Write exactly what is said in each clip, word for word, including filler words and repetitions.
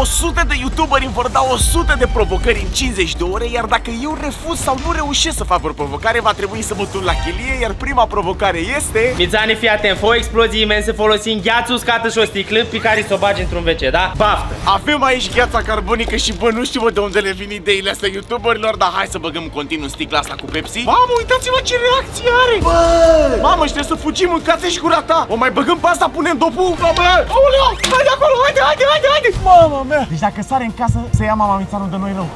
o sută de youtuberi îmi vor da o sută de provocări în cincizeci de ore, iar dacă eu refuz sau nu reușesc să fac o provocare, va trebui să mă turn la chelie, iar prima provocare este... Mițane, fii atent, fă o explozie imensă folosind gheață uscată și o sticlă pe care să o bagi într-un ve ce, da? Baftă! Avem aici gheața carbonică și bă, nu știu bă de unde le vin ideile astea youtuberilor, dar hai să băgăm continuu sticla asta cu Pepsi. Mamă, uitați-vă ce reacție are! Bă! Mamă, și trebuie să fugim, mâncați-și gura ta! O mai băgăm pe asta, punem dopul! Bă, bă! Aoleu! Haide acolo, haide, haide, haide, haide! Mama mea! Deci dacă sare în casă, să ia mama Mițanu de noi rău.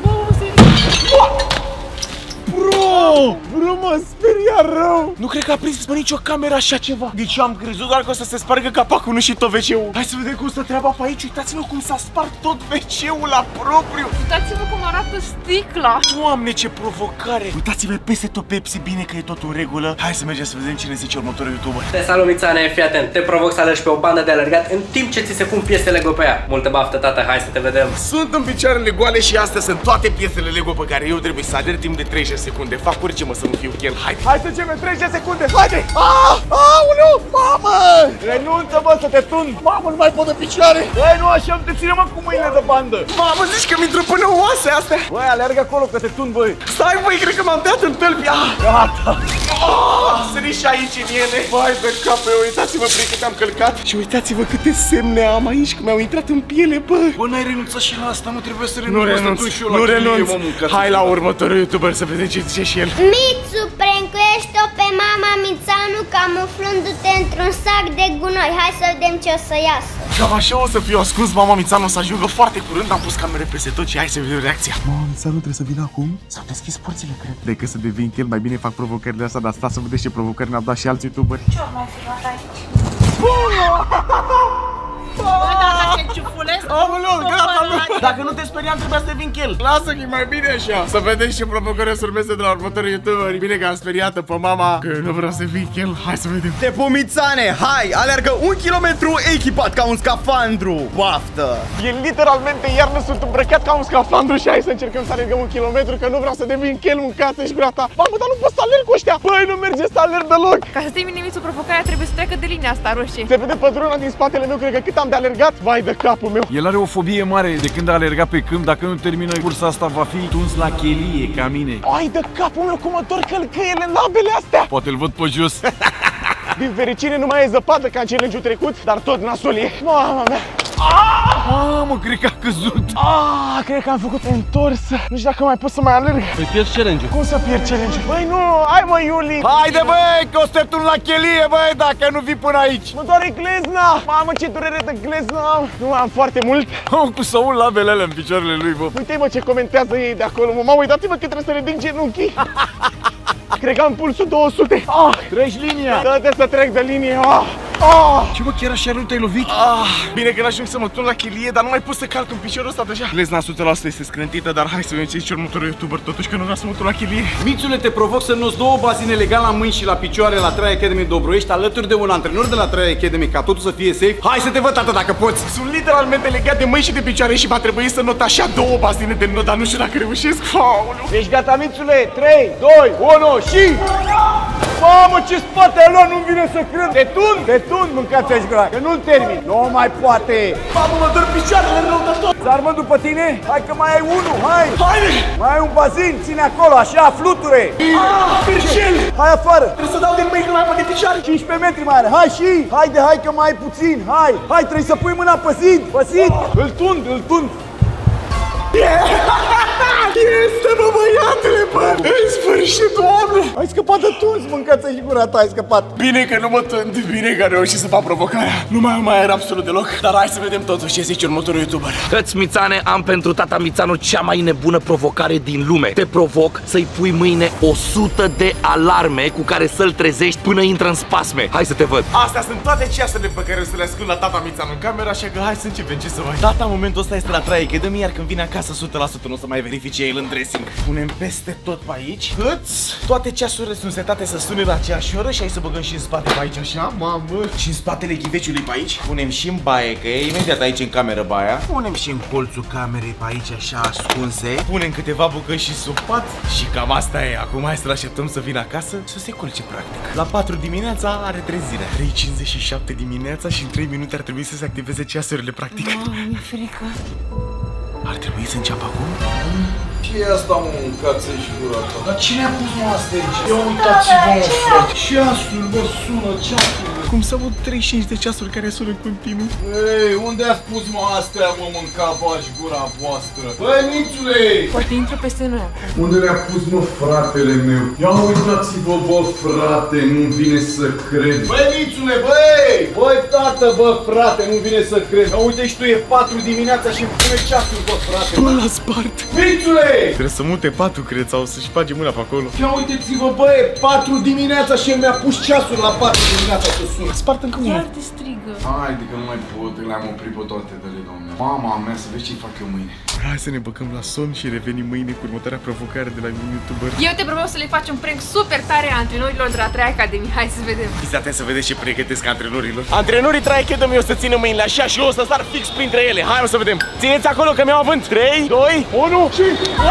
Bro! Bro, mă speria rău! Nu cred că a prins pe nicio cameră așa ceva. Deci eu am crezut doar că o să se spargă capacul, nu și tot ve ce-ul. Hai să vedem cum stă treaba pe aici. Uitați-vă cum s-a spart tot ve ce-ul la propriu. Uitați-vă cum arată sticla. Doamne, ce provocare! Uitați-vă peste tot Pepsi, bine că e tot în regulă. Hai să mergem să vedem cine zice următorul youtuber. Te salut, Mițane, fii atent. Te provoc să alergi pe o bandă de alergat în timp ce ți se pun piese Lego pe ea. Multă baftă, tata, hai să te vedem. Sunt în picioarele goale și astea sunt toate piesele Lego pe care eu trebuie să alerg timp de treizeci de secunde. Fac orice mă să nu fiu chel. Hai, hai să începem treizeci de secunde. Haide! Ah! Aoleu! Mamă! Renunță, bă, să te tund. Mamă, nu mai pot de picioare. Băi, nu așa, te ține mă cu mâinile de bandă. Mamă, zici că mi-intră până oase astea. Băi, alergă acolo că te tund, băi. Stai, băi, cred că m-am dat în tălpi. Ah! Gata! Ah! Sări și aici în ele. Vai de cap, eu uitați-vă prin cât am călcat. Și uitați-vă câte semne am aici, că mi-au intrat în piele, bă. Bă, n-ai renunțat și la asta, nu trebuie să renunți. Nu renunț, nu renunț. Hai la următorul youtuber să vedem ce zice și el. Mitzuu, prankuiește-o pe mama Mițanu camuflându-te într-un sac de gunoi. Hai să vedem ce o să iasă. Cam așa o să fiu ascuns, mama Mițanu o să ajungă foarte curând. Am pus camere peste tot și hai să vedem reacția. Mama Mițanu trebuie să vină acum. S-au deschis porțile, cred. Decât să devin chel, mai bine fac provocările astea, dar stați să vedeți ce provocări ne-au dat și alți youtuberi. Ce ori mai fi luat aici? Bă, dacă te ciufulesc, Aoleu, gata, nu. Dacă nu te speriam, trebuia să devin chel. Lasă că e mai bine așa. Să vedem ce provocări o să urmeze de la următorii youtuberi. Bine că am speriată pe mama că nu vreau să vin chel. Hai să vedem. Te pun, Mițane, hai, alergă un kilometru echipat ca un scafandru. Baftă! E literalmente iarnă sunt îmbrăcat ca un scafandru și hai să încercăm să alergăm un kilometru, că nu vreau să devin chel, mâncați-și gura ta. Mamă, dar nu pot să alerg cu ăștia. Băi, nu merge să alerg deloc. Ca să termini Mițuu provocarea, trebuie să treacă de linia asta roșie. Se vede pătruna din spatele meu, cred că cât am de alergat. Vai de capul meu. El are o fobie mare de când a alergat pe câmp. Dacă nu termină cursa asta, va fi tuns la chelie, ca mine. Ai de capul meu, cum mă torc călcăiele în labele astea. Poate îl văd pe jos. Din fericire nu mai e zăpadă ca în challenge-ul trecut, dar tot nasul e. Mama mea. Ah, mă, cred că a căzut. Ah, cred că am făcut întors. Nu știu dacă mai pot să mai alerg. Păi pierzi challenge-ul. Cum să pierd challenge-ul? Băi, nu, hai mă, Iuli. Haide, băi, că o să te turn la chelie, băi, dacă nu vii până aici. Mă doare glezna. Mamă, ce durere de glezna am. Nu am foarte mult. Am cu să un labele alea în picioarele lui, bă. Uite, mă, ce comentează ei de acolo. Mă, uitați-vă că trebuie să ridic genunchii. Cred că am pulsul două sute. Ah, treci linia. Dă-te să trec de linie. Ah. Ah. Ce mă, chiar așa nu te-ai lovit? Ah. Bine că n-ajung să mă turn la chelie, dar nu mai pot să calc în piciorul ăsta deja. Glezna o sută la sută este scrântită, dar hai să vedem ce zice următorul youtuber, totuși că nu vreau să mă turn la chelie. Mițule, te provoc să nu-ți două bazine legal la mâini și la picioare la Try Academy Dobroiești, alături de un antrenor de la Try Academy, ca totul să fie safe. Hai să te văd, tată, dacă poți. Sunt literalmente legat de mâini și de picioare și va trebui să not așa două bazine de not, dar nu știu dacă reușesc. Aoleu. Ești gata, Mițule? trei, doi, unu și... Mamă, ce spate ai luat, nu-mi vine să cred. Te tund, te tund, mâncați-și gura, că nu-l termin. Nu mai poate. Mamă, mă dor picioarele rău de tot. Sar, mă, după tine? Hai că mai ai unul, hai. Haide. Mai ai un bazin, ține acolo, așa, fluture. Ah, percel. Hai afară. Trebuie să dau de mâini, că mai am de picioare. cincisprezece metri mai are, hai și. Haide, hai că mai ai puțin, hai. Hai, trebuie să pui mâna pe zid, pe zid. Îl tund, îl tund. Este, bă, băiatele, bă! În sfârșit, Doamne! Ai scăpat de tuns, mâncați-și gura ta, ai scăpat. Bine că nu mă tând, bine că am reușit să fac provocarea. Nu mai am mai aer absolut deloc, dar hai să vedem totuși ce zice următorul youtuber. Căți, Mițane, am pentru tata Mițanu cea mai nebună provocare din lume. Te provoc să-i pui mâine o sută de alarme cu care să-l trezești până intră în spasme. Hai să te văd. Astea sunt toate ceasurile pe care o să le ascund la tata Mițanu în camera, așa că hai să începem, ce să mai. Tata în momentul ăsta este la Try Academy, iar când vine acasă o sută la sută nu o să mai verifice el în dressing. Punem peste tot pe aici. Cât? hotărâți. Toate ceasurile sunt setate să sune la aceeași oră și hai să băgăm și în spate pe aici, așa, mamă. Și în spatele ghiveciului pe aici. Punem și în baie, că e imediat aici în cameră baia. Punem și în colțul camerei pe aici, așa, ascunse. Punem câteva bucăți și sub pat. Și cam asta e. Acum hai să-l așteptăm să vină acasă, să se culce practic. La patru dimineața are trezirea. trei cincizeci și șapte dimineața și în trei minute ar trebui să se activeze ceasurile practic. Mamă, mi-e frică. Ar trebui să înceapă acum? Ce e asta, mă, mâncați-și gura ta? Dar cine a pus, mă, asta aici? Ia uitați-vă, mă, frate. Ceasul, bă, sună, ceasul. Cum să aud treizeci și cinci de ceasuri care sună în continuu? Ei, unde ați pus, mă, astea, mă, mânca-și gura voastră? Băi, Mițule! Poate intră peste noi acum. Unde le-a pus, mă, fratele meu? Ia uitați-vă, bă, frate, nu-mi vine să cred. Băi, Mițule, băi! Băi, tată, bă, frate, nu vine să cred. Ia uite și tu, e patru dimineața și îmi pune ceasul, bă, frate. Bă, l-a spart. Mițule! Trebuie să mute patul, cred, sau să-și bage mâna pe acolo. Ia uite-ți-vă, bă, e patru dimineața și el mi-a pus ceasul la patru dimineața să sună. Spart încă unul. Chiar te strigă. Haide că nu mai pot, le-am oprit pe toate dele, doamne. Mama mea, să vezi ce-i fac eu mâine. Hai să ne băgăm la somn și revenim mâine cu următoarea provocare de la YouTuber. Eu te propun să le faci un prank super tare a antrenorilor de la trei Academy. Hai să vedem. Fiți atent să vedeți ce pregătesc antrenorilor. Antrenorii trei Academy o să țină mâinile așa și eu o să sar fix printre ele. Hai, mă, să vedem. Țineți acolo că mi-au avânt. trei, doi, unu și...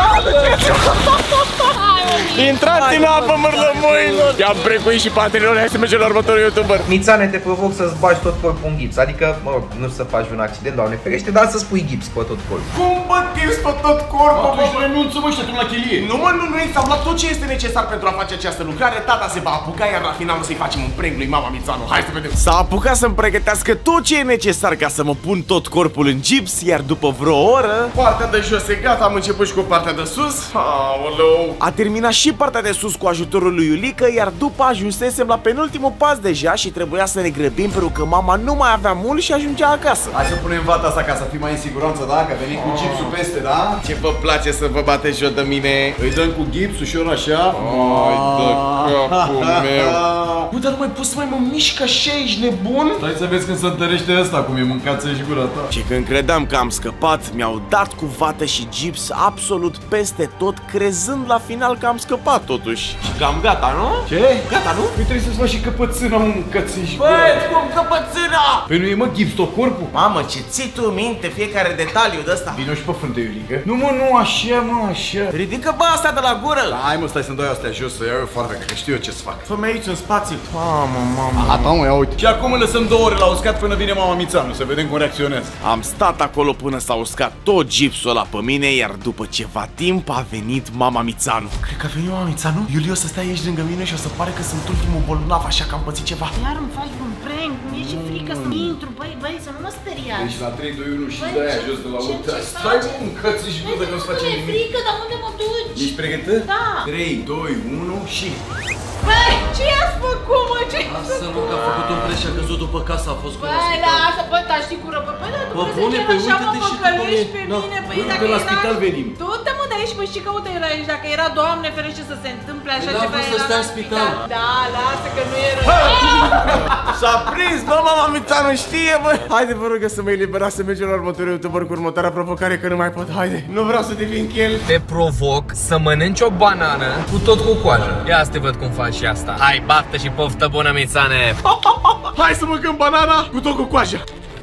Intrați în apă, mărlămoilor! I-am precuit și pe antrenorii, hai să mergem la următorul YouTuber. Mițane, te provoc să-ți bagi tot corpul în gips. Adică, mă rog, nu să faci un accident, Doamne ferește, dar să-ți pui gips pe tot corpul. Cum bă, gips pe tot corpul? Atunci renunță, mă, și la chelie. Nu, mă, nu, nu, s-a luat tot ce este necesar pentru a face această lucrare. Tata se va apuca, iar la final o să-i facem un prank lui mama Mițanu. Hai să vedem. S-a apucat să-mi pregătească tot ce e necesar ca să mă pun tot corpul în gips, iar după vreo oră, partea de jos e gata, am început și cu partea de sus. Aoleu. A terminat și partea de sus cu ajutorul lui Iulică, iar după ajunsesem la penultimul pas deja și trebuia să ne grăbim pentru că mama nu mai avea mult și ajungea acasă. Hai să punem vata asta ca să fii mai în siguranță, da? Că venim cu gipsul peste, da? Ce vă place să vă bateți joc de mine? Îi dăm cu gips ușor așa. Ai de capul meu. Bă, dar nu mai poți să mai mă mișc așa, ești nebun? Stai să vezi când se întărește ăsta, cum e mâncați-și gura ta. Și când credeam că am scăpat, mi-au dat cu vată și gips absolut peste tot, crezând la final că am scăpat totuși. Și cam gata, nu? Ce? Gata, nu? Păi trebuie să-ți faci și căpățâna, mă, mâncați-și gura. Băi, cum căpățâna? Păi nu e, mă, gips tot corpul? Mamă, ce ții tu minte fiecare detaliu de ăsta. Vino și pe frunte, Iulică. Nu, mă, nu, așa, mă, așa. Ridică bă asta de la gură. Da, hai, mă, stai să-mi dai astea jos, să iau eu foarfecă, că știu eu ce să fac. Fă-mi aici în spațiu. Mamă, mamă. Gata, mă, ia uite. Și acum îl lăsăm două ore la uscat până vine mama Mițanu, să vedem cum reacționează. Am stat acolo până s-a uscat tot gipsul ăla pe mine, iar după ceva timp a venit mama Mițanu. Cred că a venit mama Mițanu? Iulie, o să stai aici lângă mine și o să pare că sunt ultimul bolnav, așa că am pățit ceva. Iar îmi faci un prank, mi-e și frică să intru, băi, băi, să nu mă speriați. Deci la trei, doi, unu și Băi, de-aia ce- jos de la ce- uite. ce Stai, faci? mă, mâncați-și gura că nu-ți face Mi-e nimic. frică, dar unde mă duci? Ești pregătit? Da. trei, doi, unu și... Băi, ce i-ați făcut, mă? Ce i-ați Lasă, făcut? mă, că a făcut un preș și a căzut după casă, a fost cu Băi, da, asta, bă, dar știi cură, bă, băi, dar tu Bă, crezi bune, că păi așa mă uite-te și tu, păcălești pe bă, mine, da. păi, Băi, dacă de la era... spital venim. Du-te, mă, de aici, mă, știi că uite era aici, dacă era, Doamne ferește să se întâmple așa Păi, ceva, da, era să stai la în spital. Da, lasă că nu era... S-a prins, bă, mama Mițanu știe, bă. Haide, vă rog să mă eliberați să mergem la următorul YouTuber cu următoarea provocare, că nu mai pot. Haide, nu vreau să devin chel. Te provoc să mănânci o banană cu tot cu coajă. Ia să te văd cum faci și asta. Hai, baftă și poftă bună, Mițane. Hai să mâncăm banana cu tot cu coajă.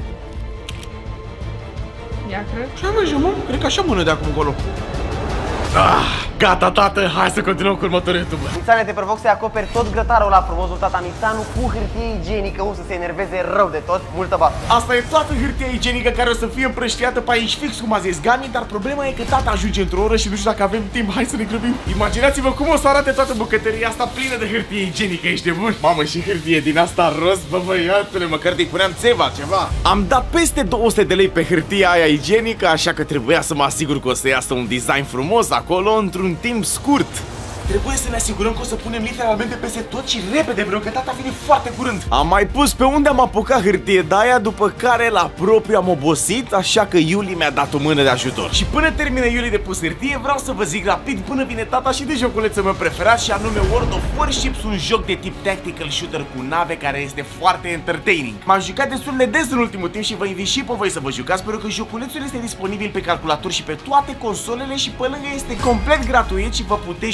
Ia, cred. Ce merge, mă? Cred că așa mână de acum încolo. Ah, gata, tată, hai să continuăm cu următorul YouTuber. Mițane, te provoc să-i acoperi tot grătarul la frumosul tata Mițanu cu hârtie igienică, o să se enerveze rău de tot, multă baftă. Asta e toată hârtia igienică care o să fie împrăștiată pe aici, fix cum a zis Gami, dar problema e că tata ajunge într-o oră și nu știu dacă avem timp. Hai să ne grăbim. Imaginați-vă cum o să arate toată bucătăria asta plină de hârtie igienică, ești bun? Mamă, și hârtie din asta roz, bă, băiatule, măcar de-i puneam țeva, ceva. Am dat peste două sute de lei pe hârtia aia igienică, așa că trebuia să mă asigur că o să iasă un design frumos acolo într-un timp scurt. Trebuie să ne asigurăm că o să punem literalmente peste tot și repede, vreau că tata vine foarte curând. Am mai pus pe unde am apucat hârtie de aia, după care la propriu am obosit, așa că Iuli mi-a dat o mână de ajutor. Și până termină Iuli de pus hârtie, vreau să vă zic rapid până vine tata și de joculețul meu preferat, și anume World of Warships, un joc de tip tactical shooter cu nave care este foarte entertaining. M-am jucat destul de des în ultimul timp și vă invit și pe voi să vă jucați, pentru că joculețul este disponibil pe calculator și pe toate consolele și pe lângă este complet gratuit și vă puteți juca cu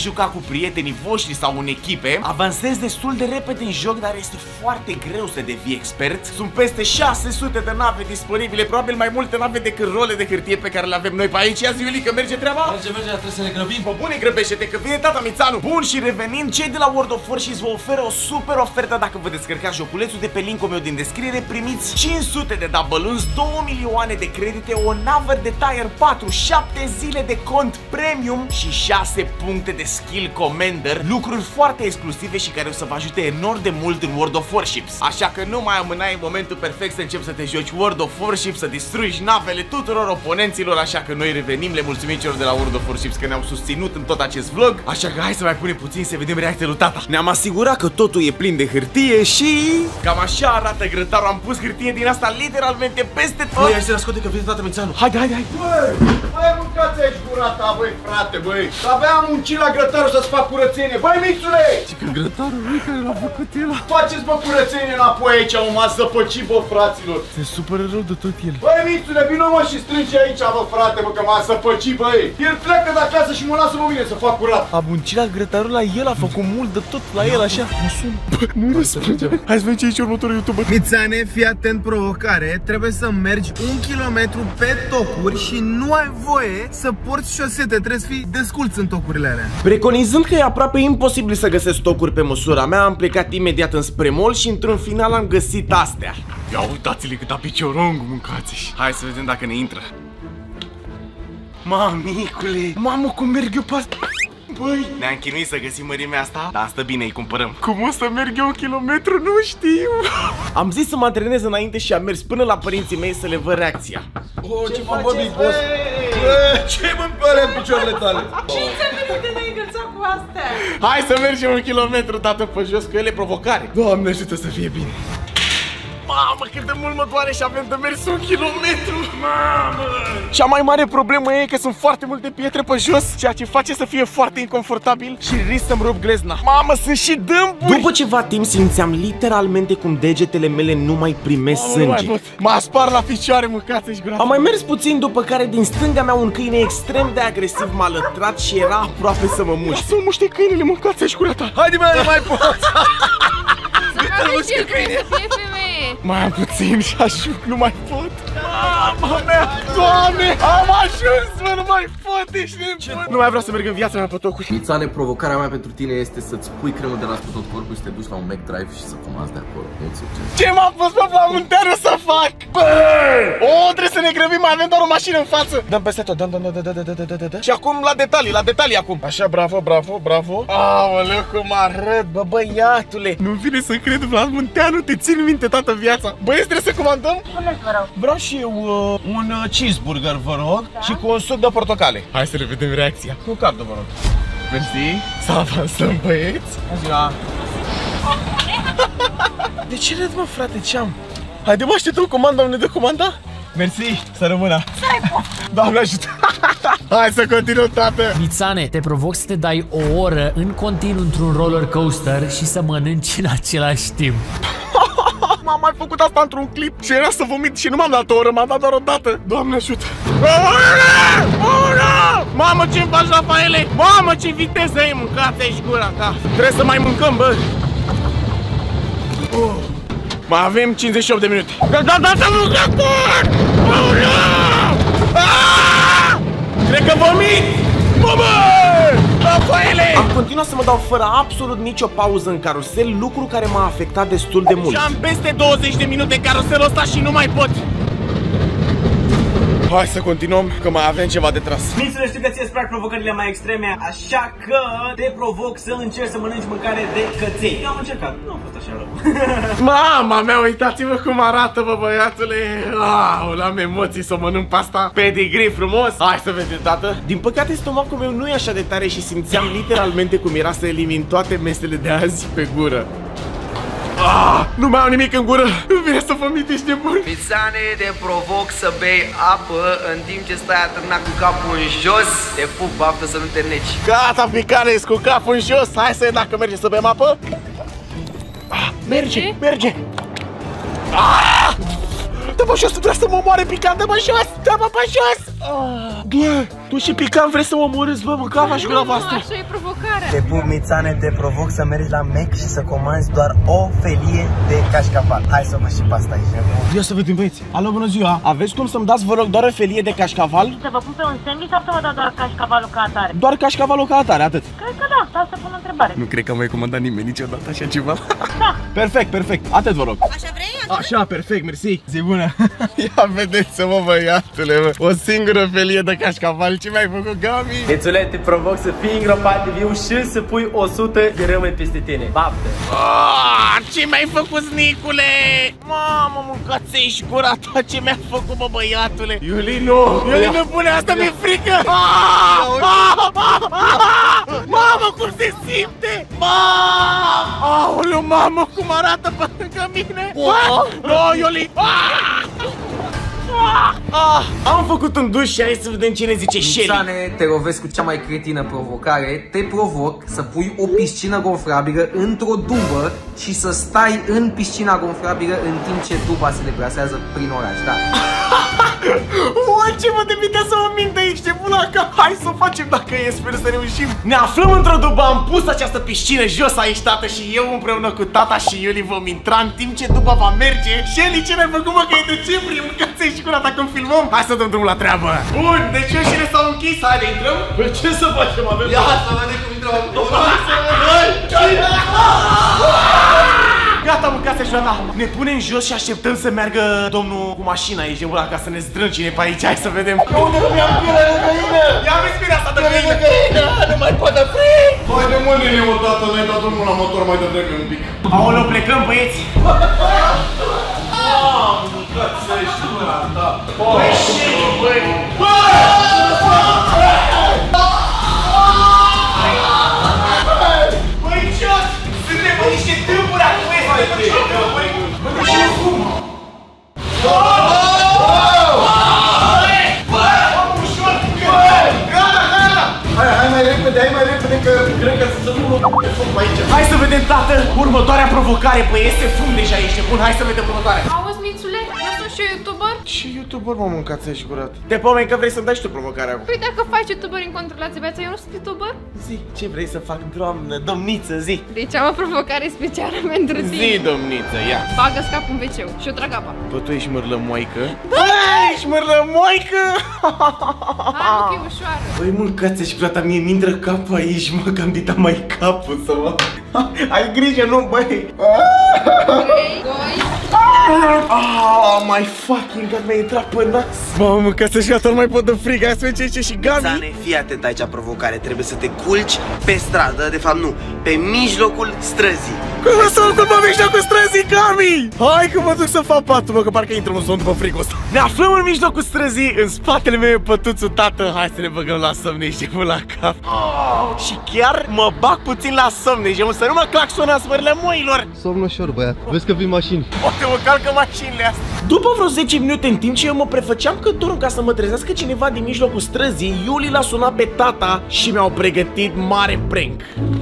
cu prietenii voștri sau în echipe, avansezi destul de repede în joc, dar este foarte greu să devii expert. Sunt peste șase sute de nave disponibile, probabil mai multe nave decât role de hârtie pe care le avem noi pe aici. Ia zi, Iulică, merge treaba? Merge, merge, trebuie să ne grăbim. Bă, bune, grăbește-te că vine tata Mițanu. Bun, și revenind, cei de la World of Warships vă oferă o super ofertă dacă vă descărcați joculețul de pe linkul meu din descriere. Primiți cinci sute de double-uns, două milioane de credite, o navă de Tier patru, șapte zile de cont premium și șase puncte de skill commander, lucruri foarte exclusive și care o să vă ajute enorm de mult în World of Warships. Așa că nu mai amânai momentul perfect să începi să te joci World of Warships, să distrugi navele tuturor oponenților, așa că noi revenim, le mulțumim celor de la World of Warships că ne-au susținut în tot acest vlog. Așa că hai să mai punem puțin să vedem reacția lui tata. Ne-am asigurat că totul e plin de hârtie și cam așa arată grătarul. Am pus hârtie din asta literalmente peste tot. Băi, hai să nascoate că vine tata Mițanu. Haide, haide, hai. Băi, mai mâncați aici gura ta, băi, frate, băi. Abia am muncit la grătarul să-ți fac curățenie. Băi, Mițule! Și că grătarul lui care l-a făcut el. Faceți, bă, curățenie înapoi aici, mă, m-a zăpăcit, bă, fraților. Se supără rău de tot el. Băi, Mițule, vină, mă, și strânge aici, bă, frate, bă, că m-a zăpăcit, băi. El pleacă de acasă și mă lasă, mă, mine să fac curat. A muncit la grătarul la el, a făcut mult de tot la el, așa. Nu sună. Nu răspunde. Hai să vedem ce zice următorul YouTuber. Mițane, fii atent, provocare. Trebuie să mergi un kilometru pe tocuri și nu ai voie să porți șosete. Trebuie să fii desculț în tocurile alea. Preconizând că e aproape imposibil să găsesc stocuri pe măsura mea, am plecat imediat înspre mall și într-un final am găsit astea. Ia uitați-le cât a piciorong, mâncați-și. Hai să vedem dacă ne intră. Mamicule, mamă, cum merg eu pe asta? Băi, ne-am chinuit să găsim mărimea asta, dar asta bine, îi cumpărăm. cum o să merg eu un kilometru, nu știu. Am zis să mă antrenez înainte și am mers până la părinții mei să le văd reacția. Oh, ce faci, bă, Big Boss? Ce mâncare în picioarele tale? cinci minute ne-ai încălțat cu astea. Hai să mergem un kilometru, tată, pe jos, că ele e provocare. Doamne ajută să fie bine. Mamă, cât de mult mă doare și avem de mers un kilometru. Mamă! Cea mai mare problemă e că sunt foarte multe pietre pe jos, ceea ce face să fie foarte inconfortabil și risc să-mi rup glezna. Mamă, sunt și dâmpuri! După ceva timp simțeam literalmente cum degetele mele nu mai primesc sânge. M-a spart la picioare, mâncați-și gura. Am mai mers puțin, după care din stânga mea un câine extrem de agresiv m-a lătrat și era aproape să mă muște. Să mă muște câinele, mâncați-și gura ta. Haide, mă, nu mai pot! Să cadă și el, trebuie să fie femeie. Mai am puțin și ajung, nu mai pot. Mama mea, Doamne, am ajuns, mă, nu mai pot, ești nebun. Nu mai vreau să merg în viața mea pe tocuri. Mițane, provocarea mea pentru tine este să-ți pui cremă de las pe tot corpul și să te duci la un McDrive și să fumați de acolo. Mult succes. Ce m-a pus pe pământeană să fac? Bă! O, trebuie să ne grăbim, mai avem doar o mașină în față. Dăm peste tot, dăm, dăm, dăm, dăm, dăm, dăm, dăm. Și acum la detalii, la detalii acum. Așa, bravo, bravo, bravo. Aoleu, cum arăt, bă, băiatule. Nu vine să cred, Vlad Munteanu, te țin minte toată viața. Băieți, trebuie să comandăm? Vreau și eu uh, un uh, cheeseburger, vă rog, da? Și cu un suc de portocale. Hai să ne vedem reacția. Cu cardul, vă rog. Mersi. Să avansăm, băieți. Ziua. De ce râd, mă, frate, ce-am? Haide, mă, așteptăm comanda, unde dă comanda? Mersi, să rămână. Doamne ajută. Hai să continuăm, tată. Mițane, te provoc să te dai o oră în continuu într-un roller coaster și să mănânci în același timp. M-am mai făcut asta într-un clip și era să vomit și nu m-am dat o oră, m-am dat doar o dată. Doamne ajută. Mamă, ce-mi faci, Rafaele? Mamă, ce viteză e, mâncați aici gura ta. Trebuie să mai mâncăm, bă. Oh. Mai avem cincizeci și opt de minute. Da, da, da, da, mâncator! Cred că vomit! Mamă! Rafaele! Am continuat să mă dau fără absolut nicio pauză în carusel, lucru care m-a afectat destul de mult. Și am peste douăzeci de minute în caruselul ăsta și nu mai pot. Hai să continuăm, că mai avem ceva de tras. Mițule, știu că ți-e plac provocările mai extreme, așa că te provoc să încerci să mănânci mâncare de căței. Eu am încercat, nu a fost așa rău. Mama mea, uitați-vă cum arată, bă, băiatule. Aoleu, am emoții să mănânc pasta. Pedigree frumos. Hai să vedeți, tată. Din păcate, stomacul meu nu e așa de tare și simțeam literalmente cum era să elimin toate mesele de azi pe gură. Ah, nu mai au nimic în gură. Nu vine să vomit, ești nebun. Mițane, te provoc să bei apă în timp ce stai atârnat cu capul în jos. Te pup, baftă să nu te neci. Gata, Picanes, cu capul în jos. Hai să vedem dacă merge să bem apă. Ah, merge, merge. Ah! Dă-mă jos, vrea să mă omoare, Pican, dă-mă jos, dă-mă pe jos. Ah, bă, tu și Pican vrei să mă omorâți, bă, mâncava și gura voastră. Așa e provocarea. afară. Te pup, Mițane, te provoc să mergi la Mac și să comanzi doar o felie de cașcaval. Hai să vă și pe asta aici. Ia să vedem, băieți. Alo, bună ziua. Aveți cum să-mi dați, vă rog, doar o felie de cașcaval? Să vă pun pe un sandwich sau să vă dau doar cașcavalul ca atare? Doar cașcavalul ca atare, atât. Cred că da, stau să pun o întrebare. Nu cred că m-ai comandat nimeni niciodată așa ceva. Da. Perfect, perfect. Atât vă rog. Așa vrei? Așa, perfect, mersi. Zi bună. Ia vedeți-mă, băiatule, mă. O singură felie de cașcaval. Ce mi-ai făcut, Gami? Mițule, te provoc să fii îngropat de viu și să pui o sută de rămâni peste tine. Baftă! Oh, ce mi-ai făcut, Nicule? Mamă, mâncați-și gura ta, ce mi-a făcut, bă, băiatule? Iulino! Iulino, pune asta, mi-e frică! Mamă, cum se simte? Mamă! Aoleu, mamă, cum arată pe lângă mine? No, Iuli! Ah, am făcut un duș și hai să vedem ce ne zice Shelly. Mițane, te lovesc cu cea mai cretină provocare. Te provoc să pui o piscină gonflabilă într-o dubă și să stai în piscina gonflabilă în timp ce duba se deplasează prin oraș, da? O, ce mă devine să mă mint aici, ce buna ca. Hai să o facem dacă e, sper să reușim. Ne aflăm într-o dubă, am pus această piscină jos aici, tată, și eu împreună cu tata și Iuli vom intra în timp ce duba va merge. Shelly, ce ne-ai făcut, mă, că e decembrie, mâncați-și și curata când filmăm. Hai să dăm drumul la treabă. Bun, deci ușile s-au închis, haide, intrăm. Păi ce să facem, avem? Ia, să vedem cum intrăm. Gata, mâncați-și curata. Ne punem jos și așteptăm să meargă domnul cu mașina aici, ura, ca să ne zdrâncine pe aici. Hai să vedem. Unde nu mi-am pielea de găină? Ia vezi pielea asta de găină. Nu mai poate frig. Hai de mâinile, mă, tată, ne-ai dat drumul la motor mai devreme un pic. Aoleu, plecăm, băieți. Mamă, mâncați-și curata. Băi, Shelly, băi. Băi, ce-ați? Suntem pe niște tâmpuri acum, este ce tâmpuri? Bă, de ce nu fumă? Hai, hai mai repede, hai mai repede, că cred că să nu e fum aici. Hai să vedem, tată, următoarea provocare. Păi este fum deja aici. Bun, hai să vedem următoarea. Auzi, Mițule, eu sunt și eu YouTuber. Ce YouTuber, mă, mâncați-și curat? Te pomeni că vrei să-mi dai și tu provocarea acum. Păi dacă faci YouTuber incontrolați viața, eu nu sunt YouTuber? Zi, ce vrei să fac, doamnă, domniță, zi. Deci am o provocare specială pentru tine. Zi, domniță, ia. Bagă-ți capul în ve ce-ul și eu trag apa. Bă, tu ești mărlămoică? Bă, ești mărlămoică? Hai, mă, că e ușoară. Băi, mâncați-și curat, mie mi-intră capul aici, mă, că am ditat mai capul să mă. Ai grijă, nu, băi. trei, doi... Ah, my fucking god, mi-a intrat pe nas. Mamă, mâncați-și curat, nu mai pot de frig. Hai să vedem ce și Gabi. Mițane, fii atent aici, provocare. Trebuie să te culci pe stradă, de fapt nu, pe mijlocul străzii. Cum să mă culc pe mijlocul străzii, Gabi? Hai că mă duc să fac patul, mă, că parcă intră un somn după frigul ăsta. Ne aflăm în mijlocul străzii, în spatele meu e pătuțul, tată. Hai să ne băgăm la somn, ești mult la cap. Oh, și chiar mă bag puțin la somn, ești să nu mă claxonați, mările moilor. Somn ușor, băiat, vezi că vin mașini. Poate mă calcă mașinile astea. După vreo zece minute, în timp ce eu mă prefăceam că dorm ca să mă trezească cineva din mijlocul străzii, Iuli l-a sunat pe tata și mi-au pregătit mare prank.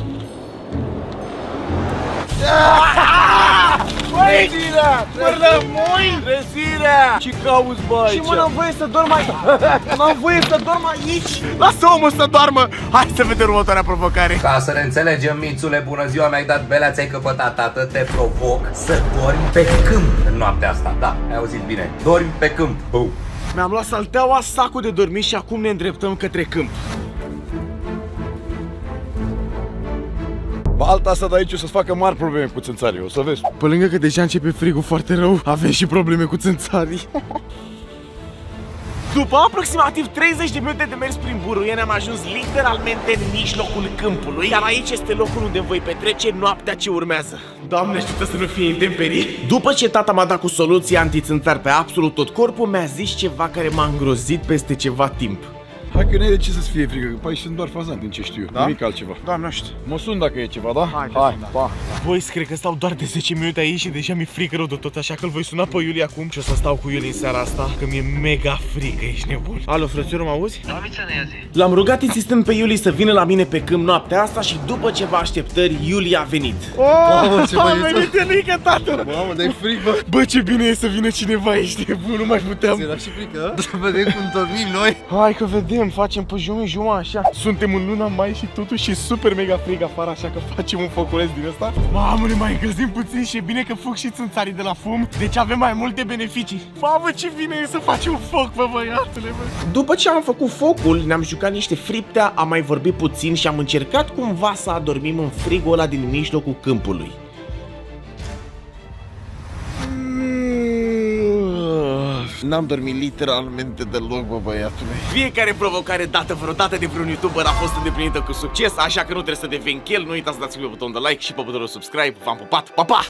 Trezirea! Mărlămoi! Trezirea! Ce cauți, bă, aici? Și mă, n-am voie să dorm aici! N-am voie să dorm aici! Lasă omul să doarmă! Hai să vedem următoarea provocare! Ca să ne înțelegem, Mițule, bună ziua, mi-ai dat belea, ți-ai căpătat, tată. Te provoc să dormi pe câmp în noaptea asta. Da, ai auzit bine. Dormi pe câmp. Bum. Mi-am luat salteaua, sacul de dormit și acum ne îndreptăm către câmp. Balta asta de aici o să-ți facă mari probleme cu țânțarii, o să vezi. Pe lângă că deja începe frigul foarte rău, avem și probleme cu țânțarii. După aproximativ treizeci de minute de mers prin buruie, ne-am ajuns literalmente în mijlocul câmpului. Iar aici este locul unde voi petrece noaptea ce urmează. Doamne, ajută să nu fie intemperii. După ce tata m-a dat cu soluție antițânțar pe absolut tot corpul, mi-a zis ceva care m-a îngrozit peste ceva timp. Hai că nu e de ce să-ți fie frică, că pe aici sunt doar fazani din ce știu eu, da? Nimic altceva. Doamne, nu știu. Mă sun dacă e ceva, da? Hai, Hai, da. pa. Voi cred că stau doar de zece minute aici și deja mi-e frică rău de tot, așa că îl voi suna pe Iuli acum și o să stau cu Iuli în seara asta, că mi-e mega frică, ești nebun. Alo, frățiorul, mă auzi? Da, Mițane, ia zi. L-am rugat insistând pe Iuli să vină la mine pe câmp noaptea asta și după ceva așteptări, Iuli a venit. Oh, ce a venit Iulica, tată! Mamă, dai fric, bă! Bă, ce bine e să vină cineva, ești nebun, nu mai puteam. Ți-era și frică? Să vedem cum dormim noi. Hai că vedem. când facem pe jumătate așa. Suntem în luna mai și totuși e super mega frig afară, așa că facem un foculeț din ăsta. Mamă, ne mai încălzim puțin și e bine că fug și țânțarii de la fum, deci avem mai multe beneficii. Mamă, ce bine e să facem un foc, bă, băiatule, bă. După ce am făcut focul, ne-am jucat niște friptea, am mai vorbit puțin și am încercat cumva să adormim în frigul ăla din mijlocul câmpului. N-am dormit literalmente deloc, bă, băiatule. Fiecare provocare dată vreodată de vreun YouTuber a fost îndeplinită cu succes, așa că nu trebuie să deveni chel. Nu uitați să dați pe butonul de like și pe butonul subscribe. V-am pupat, pa, pa!